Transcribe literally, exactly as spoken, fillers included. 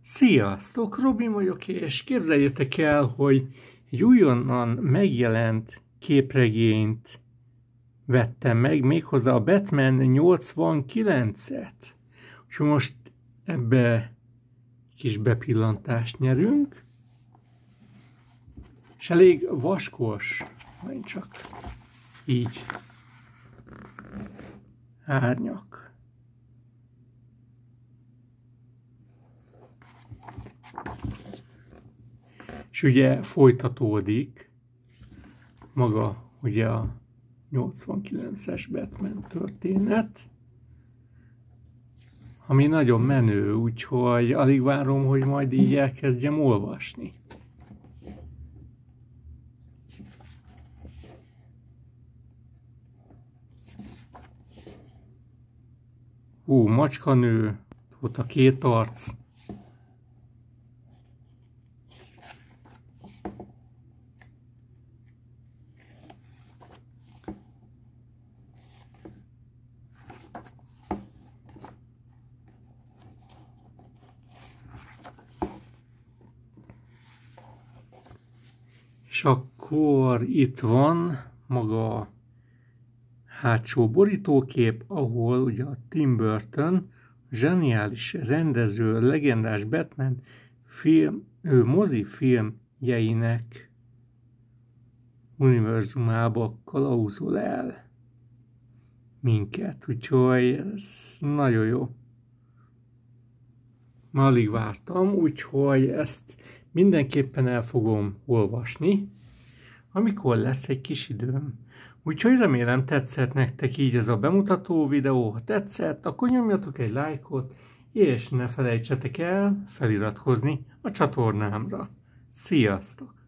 Sziasztok, Robin vagyok, és képzeljétek el, hogy egy újonnan megjelent képregényt vettem meg, méghozzá a Batman nyolcvankilencet. Úgyhogy most ebbe kis bepillantást nyerünk, és elég vaskos, majd csak így árnyak. És ugye folytatódik maga ugye a nyolcvankilences Batman történet, ami nagyon menő, úgyhogy alig várom, hogy majd így elkezdjem olvasni. Hú, macskanő, ott a két arc. És akkor itt van maga a hátsó borítókép, ahol ugye a Tim Burton, zseniális rendező, legendás Batman film, ő mozifilmjeinek univerzumába kalauzol el minket, úgyhogy ez nagyon jó. Már alig vártam, úgyhogy ezt mindenképpen el fogom olvasni, amikor lesz egy kis időm. Úgyhogy remélem tetszett nektek így ez a bemutató videó. Ha tetszett, akkor nyomjatok egy lájkot, és ne felejtsetek el feliratkozni a csatornámra. Sziasztok!